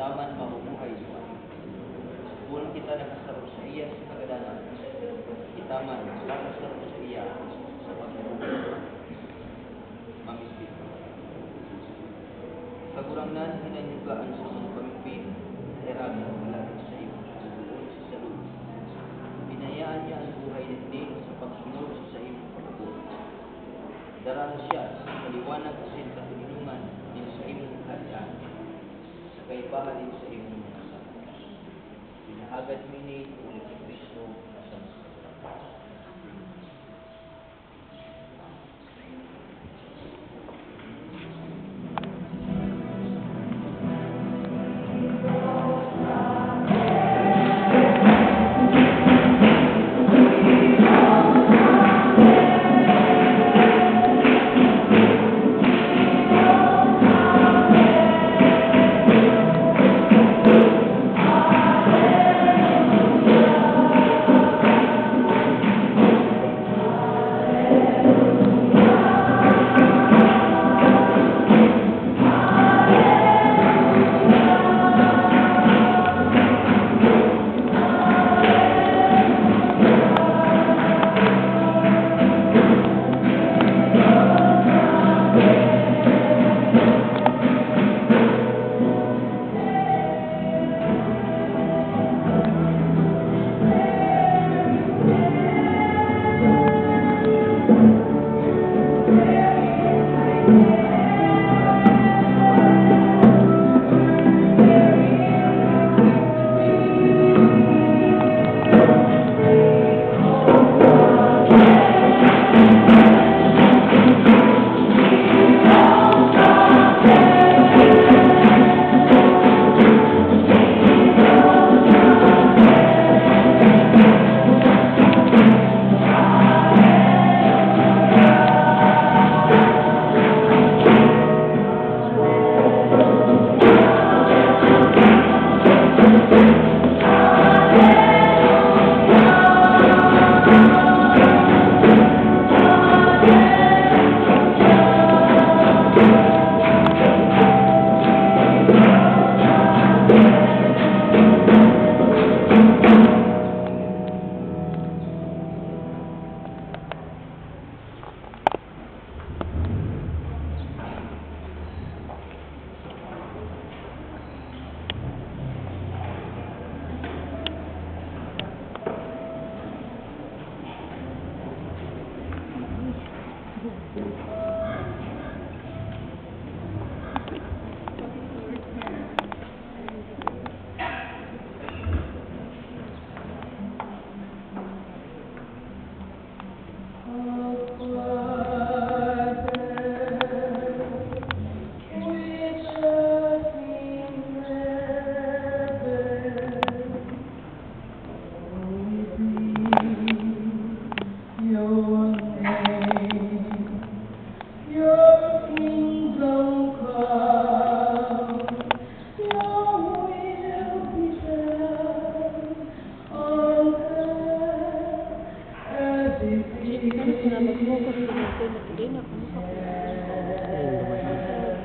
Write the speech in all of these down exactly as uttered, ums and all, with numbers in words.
daman mabubuhay sa atin. Kung kita nakasarap sa iya sa kagadanan, kita man nakasarap sa iya sa pagkabuhay. Mamisbit. Kagurangnan hinanyugaan sa mga pamimpin, nahiragan ang malapit sa iyo, doon sa salud. Binayaan niya ang buhay din sa pagsunod sa iyong pagkabuhay. Darahan siya sa kaliwanag asin kahilinungan din sa iyong kaharian, sa kaibahan din sa iyong mga kasama. Pinahagad minit ulit ni Kristo sa mga.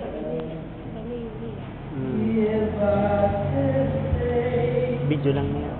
Video lang niya.